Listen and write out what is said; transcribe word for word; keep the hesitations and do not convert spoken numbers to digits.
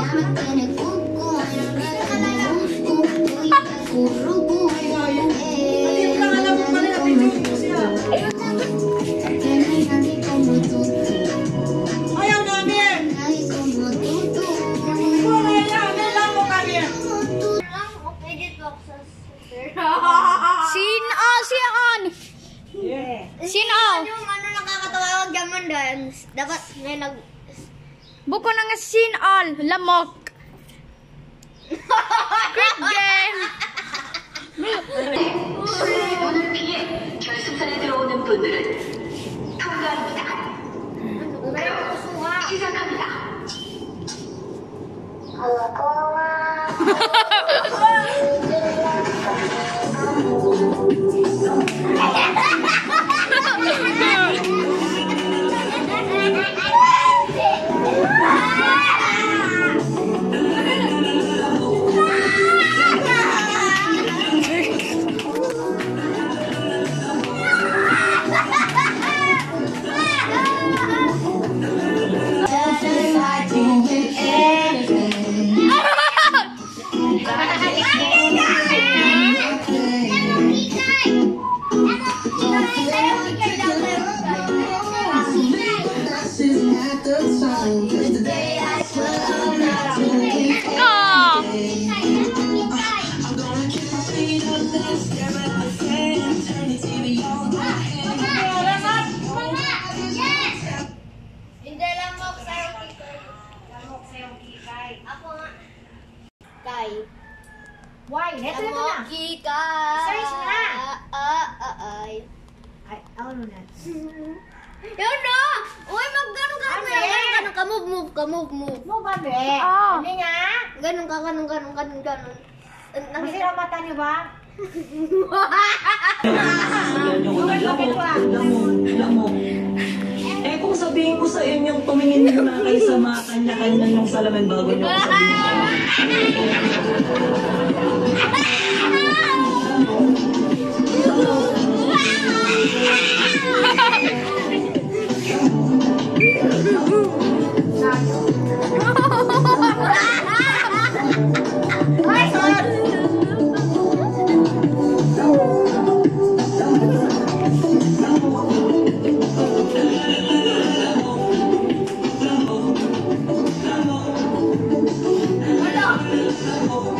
Sino? Siyan! Sino? Yung ano nakakatawa wag gaman dance. Dapat may nag... Buko na nga sinal. Lamok. Quick game! 오늘 비에 결승선에 들어오는 분들은 통과합니다. 그럼 시작합니다. Why? Neto na na. Search na. Ah, ah, ay. Ay, ano na? Yun na! Uy, mag-ganon ka. Ano Ganon yan? ka, move, move ka, move, move. Mo ba, be? Ah. Ano nga? Ganon ka, ganon, ganon, ganon, ganon. Masira mata niyo ba? Lamok, lamok. Eh kung sabihin ko sa inyong tumingin muna kayo sa mga kanya-kanya yung salamin bago nyo ako sabihin. Wala!